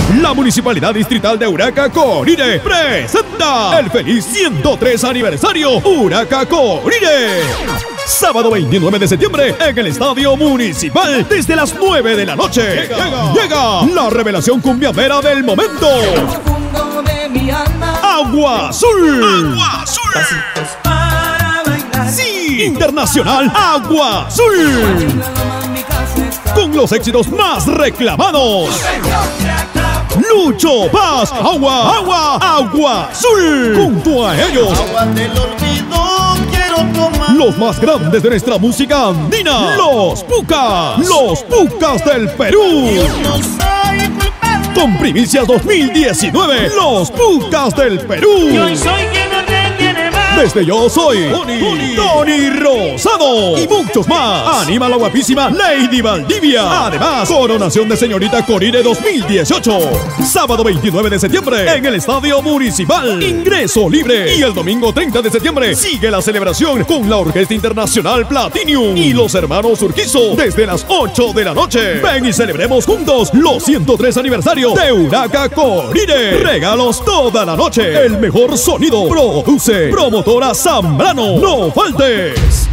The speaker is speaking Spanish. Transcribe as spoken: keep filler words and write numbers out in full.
La Municipalidad Distrital de Uraca Corire presenta el feliz ciento tres aniversario Uraca Corire. Sábado veintinueve de septiembre en el Estadio Municipal desde las nueve de la noche. Llega, llega la revelación cumbiambera del momento. Agua Azul. Agua Azul. Sí, Internacional Agua Azul. Con los éxitos más reclamados. Lucho Paz, agua, agua, agua azul. Junto a ellos, agua del olvido quiero tomar. Los más grandes de nuestra música andina, los Pucas, los Pucas del Perú. No soy culpable. Con primicias dos mil diecinueve, los Pucas del Perú. Yo soy quien no te tiene más. Desde Yo Soy, Tony, Tony Rosado y muchos más. Anima la guapísima Lady Valdivia. Además, coronación de señorita Corire dos mil dieciocho. Sábado veintinueve de septiembre en el Estadio Municipal. Ingreso libre. Y el domingo treinta de septiembre sigue la celebración con la Orquesta Internacional Platinum y los hermanos Urquizo desde las ocho de la noche. Ven y celebremos juntos los ciento tres aniversario de Uraca Corire. Regalos toda la noche. El mejor sonido. Produce Promotora Zambrano. No faltes.